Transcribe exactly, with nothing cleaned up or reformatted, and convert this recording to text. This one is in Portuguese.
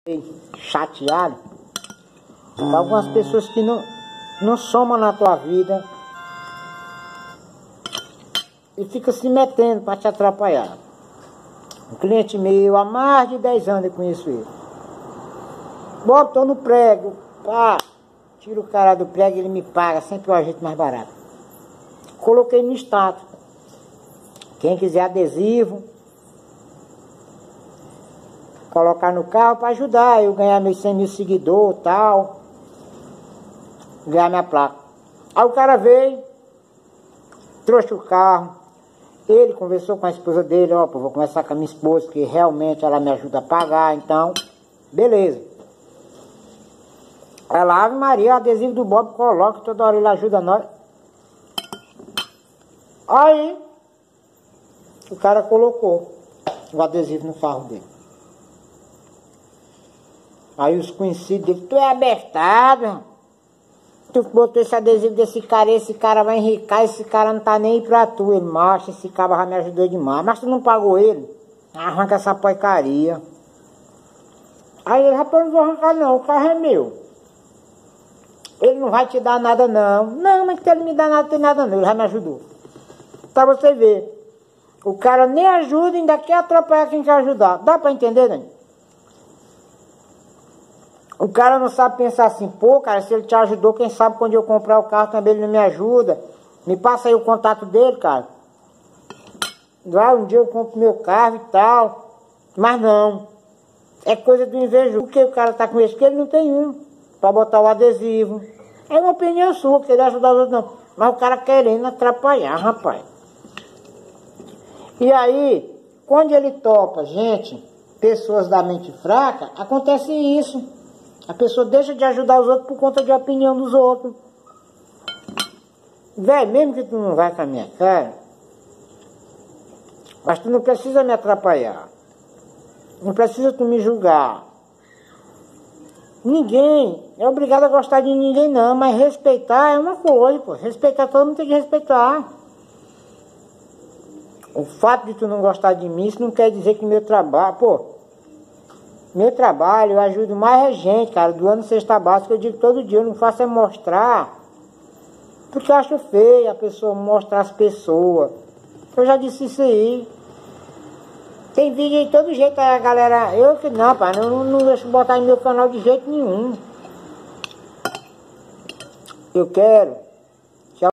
chateado com algumas pessoas que não, não somam na tua vida e fica se metendo para te atrapalhar. Um cliente meu, há mais de dez anos eu conheço ele. Bob, tô no prego, pá, tira o cara do prego e ele me paga sempre o agente mais barato. Coloquei no status. Quem quiser adesivo, colocar no carro para ajudar eu ganhar meus cem mil seguidores e tal, ganhar minha placa. Aí o cara veio, trouxe o carro, ele conversou com a esposa dele, ó, pô, vou conversar com a minha esposa, porque realmente ela me ajuda a pagar, então, beleza. Ela, Ave Maria, o adesivo do Bob coloca, toda hora ele ajuda nós. Aí, o cara colocou o adesivo no carro dele. Aí os conhecidos dele, tu é abestado, tu botou esse adesivo desse cara, esse cara vai enricar, esse cara não tá nem aí pra tu. Ele, macho, esse cara já me ajudou demais, mas tu não pagou ele? Arranca essa porcaria. Aí ele, rapaz, não vou arrancar não, o carro é meu. Ele não vai te dar nada não. Não, mas que ele me dá nada, não tem nada não, ele já me ajudou. Pra você ver, o cara nem ajuda, ainda quer atrapalhar quem quer ajudar. Dá pra entender, né? O cara não sabe pensar assim, pô, cara, se ele te ajudou, quem sabe quando eu comprar o carro também ele não me ajuda. Me passa aí o contato dele, cara. Vai, um dia eu compro meu carro e tal. Mas não. É coisa do invejoso. Por que o cara tá com isso? Porque ele não tem um pra botar o adesivo. É uma opinião sua, querer ajudar os outros não. Mas o cara querendo atrapalhar, rapaz. E aí, quando ele topa, gente, pessoas da mente fraca, acontece isso. A pessoa deixa de ajudar os outros por conta de opinião dos outros. Velho, mesmo que tu não vai com a minha cara, mas tu não precisa me atrapalhar. Não precisa tu me julgar. Ninguém é obrigado a gostar de ninguém não, mas respeitar é uma coisa, pô. Respeitar, todo mundo tem que respeitar. O fato de tu não gostar de mim, isso não quer dizer que meu trabalho, pô, meu trabalho, eu ajudo mais a gente, cara, do ano sexta básica, eu digo todo dia, eu não faço é mostrar, porque eu acho feio a pessoa mostrar as pessoas. Eu já disse isso aí. Tem vídeo de todo jeito, aí a galera, eu que não, pai, não, não deixo botar em meu canal de jeito nenhum. Eu quero